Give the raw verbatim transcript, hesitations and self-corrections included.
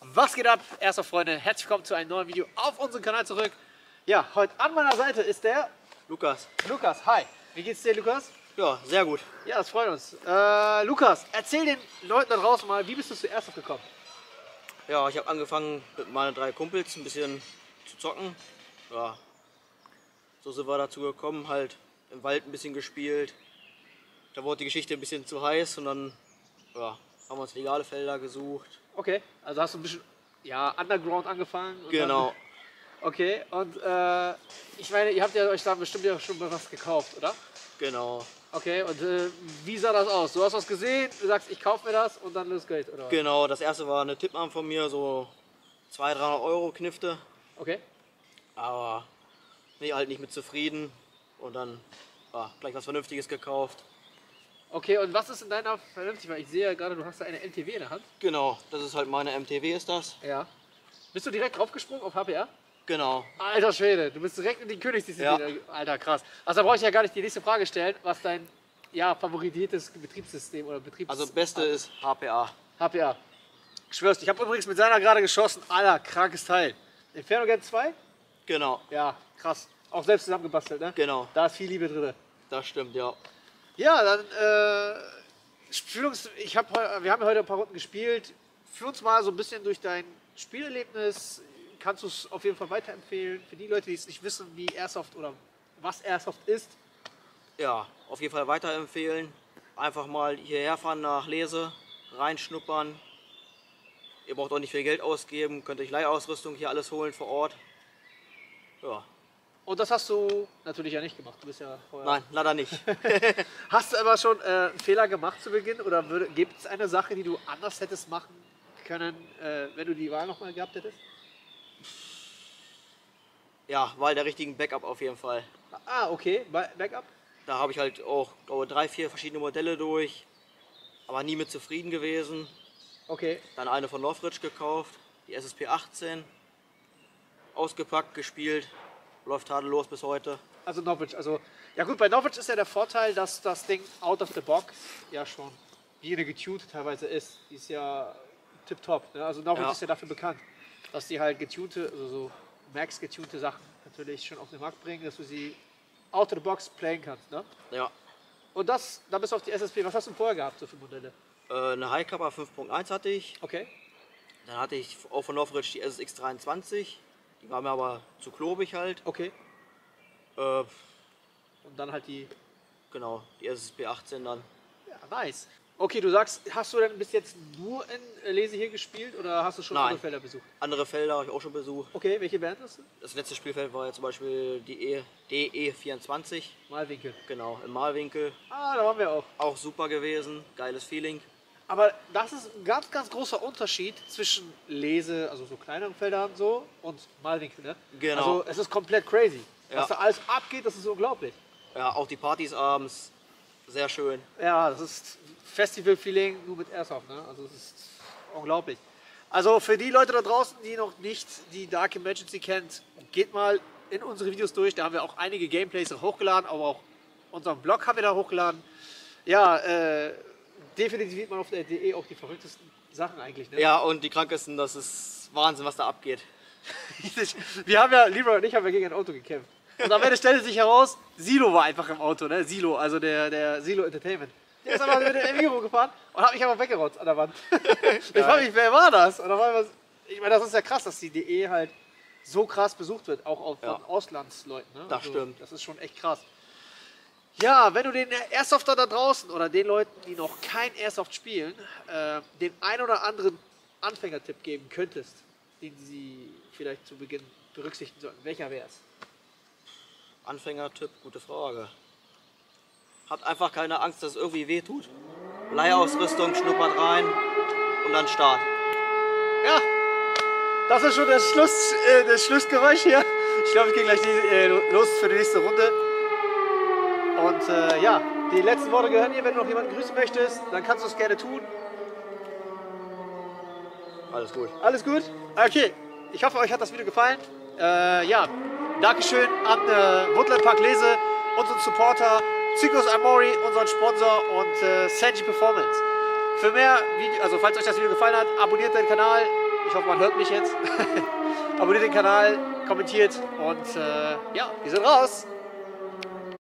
Was geht ab, erster Freunde? Herzlich willkommen zu einem neuen Video auf unserem Kanal zurück. Ja, heute an meiner Seite ist der Lukas. Lukas, hi. Wie geht's dir, Lukas? Ja, sehr gut. Ja, das freut uns. Äh, Lukas, erzähl den Leuten da draußen mal, wie bist du zu Airsoft gekommen? Ja, ich habe angefangen mit meinen drei Kumpels ein bisschen zu zocken. Ja, so sind wir dazu gekommen, halt im Wald ein bisschen gespielt. Da wurde die Geschichte ein bisschen zu heiß und dann ja, haben wir uns legale Felder gesucht. Okay, also hast du ein bisschen ja, Underground angefangen? Und genau. Dann, okay, und äh, ich meine, ihr habt ja euch da bestimmt ja schon mal was gekauft, oder? Genau. Okay, und äh, wie sah das aus? Du hast was gesehen, du sagst, ich kaufe mir das und dann los geht's, oder? Genau, das erste war eine Tippmann von mir, so zweihundert, dreihundert Euro Knifte. Okay. Aber nee, halt nicht mit zufrieden und dann ja, gleich was Vernünftiges gekauft. Okay, und was ist in deiner vernünftig? Weil ich sehe ja gerade, du hast da eine L T W in der Hand. Genau, das ist halt meine M T W ist das. Ja. Bist du direkt draufgesprungen auf H P R? Genau. Alter Schwede, du bist direkt in die Königsdisziplin. Ja. Alter, krass. Also da brauche ich ja gar nicht die nächste Frage stellen, was dein ja, favorisiertes Betriebssystem oder Betriebs... Also beste ist H P A. H P A. Ich schwör's, ich habe übrigens mit seiner gerade geschossen. Alter, krankes Teil. Inferno zwei? Genau. Ja, krass. Auch selbst zusammengebastelt, ne? Genau. Da ist viel Liebe drin. Das stimmt, ja. Ja, dann, äh, fühl uns, ich hab, wir haben heute ein paar Runden gespielt. Führ uns mal so ein bisschen durch dein Spielerlebnis. Kannst du es auf jeden Fall weiterempfehlen? Für die Leute, die es nicht wissen, wie Airsoft oder was Airsoft ist. Ja, auf jeden Fall weiterempfehlen. Einfach mal hierher fahren nach Lese, reinschnuppern. Ihr braucht auch nicht viel Geld ausgeben, könnt euch Leihausrüstung hier alles holen vor Ort. Ja. Und das hast du natürlich ja nicht gemacht. Du bist ja vorher. Nein, leider nicht. Hast du aber schon äh, einen Fehler gemacht zu Beginn? Oder gibt es eine Sache, die du anders hättest machen können, äh, wenn du die Wahl nochmal gehabt hättest? Ja, Wahl der richtigen Backup auf jeden Fall. Ah, okay. Backup? Da habe ich halt auch glaube, drei, vier verschiedene Modelle durch, aber nie mit zufrieden gewesen. Okay. Dann eine von Northridge gekauft, die S S P achtzehn. Ausgepackt, gespielt, läuft tadellos bis heute. Also Norwich, also ja gut, bei Norwich ist ja der Vorteil, dass das Ding out of the box ja schon wie eine getuned teilweise ist. Die ist ja tipptopp. Ne? Also Norwich ja. ist ja dafür bekannt, dass die halt getunte, also so max getunte Sachen natürlich schon auf den Markt bringen, dass du sie out of the box playen kannst. Ne? Ja. Und das, da bist du auf die S S P. Was hast du vorher gehabt, so viele Modelle? Äh, eine Highcapper fünf Punkt eins hatte ich. Okay. Dann hatte ich auch von Northridge die S S X dreiundzwanzig. Die war mir aber zu klobig halt. Okay. Äh, Und dann halt die... Genau, die S S P achtzehn dann. Ja, nice. Okay, du sagst, hast du denn bis jetzt nur in Lese hier gespielt oder hast du schon Nein. andere Felder besucht? Andere Felder habe ich auch schon besucht. Okay, welche wären das? Das letzte Spielfeld war ja zum Beispiel die D E vierundzwanzig. Malwinkel. Genau, im Malwinkel. Ah, da waren wir auch. Auch super gewesen, geiles Feeling. Aber das ist ein ganz, ganz großer Unterschied zwischen Lese, also so kleineren Feldern so, und Malwinkel, ne? Genau. Also es ist komplett crazy. Ja. Was da alles abgeht, das ist unglaublich. Ja, auch die Partys abends, sehr schön. Ja, das ist Festival-Feeling nur mit Airsoft, ne? Also es ist unglaublich. Also für die Leute da draußen, die noch nicht die Dark Emergency kennt, geht mal in unsere Videos durch. Da haben wir auch einige Gameplays hochgeladen, aber auch unseren Blog haben wir da hochgeladen. Ja, äh, definitiv sieht man auf der D E auch die verrücktesten Sachen eigentlich, ne? Ja, und die krankesten, das ist Wahnsinn, was da abgeht. Wir haben ja, Leroy und ich haben ja gegen ein Auto gekämpft. Und am Ende stellte sich heraus, Silo war einfach im Auto, ne? Silo, also der, der Silo Entertainment. Der ist aber mit dem Enviro gefahren und hat mich aber weggerotzt an der Wand. Ich frage mich, wer war das? Und dann war was, ich meine, das ist ja krass, dass die D E halt so krass besucht wird, auch auf, Ja. von Auslandsleuten. Ne? Das stimmt. Das ist schon echt krass. Ja, wenn du den Airsofter da draußen oder den Leuten, die noch kein Airsoft spielen, äh, den ein oder anderen Anfängertipp geben könntest, den sie vielleicht zu Beginn berücksichtigen sollten, welcher wäre es? Anfängertipp, gute Frage. Habt einfach keine Angst, dass es irgendwie weh tut. Leihausrüstung, schnuppert rein und dann Start. Ja, das ist schon das, Schluss, äh, das Schlussgeräusch hier. Ich glaube, ich gehe gleich die, äh, los für die nächste Runde. Und äh, ja, die letzten Worte gehören dir. Wenn du noch jemanden grüßen möchtest, dann kannst du es gerne tun. Alles gut. Alles gut? Okay, ich hoffe, euch hat das Video gefallen. Äh, ja, Dankeschön an äh, Woodland Park Lese, unseren Supporter, Zykos Amori, unseren Sponsor und äh, Senji Performance. Für mehr Video, also falls euch das Video gefallen hat, abonniert den Kanal, Ich hoffe, man hört mich jetzt. Abonniert den Kanal, kommentiert und äh, ja, wir sind raus.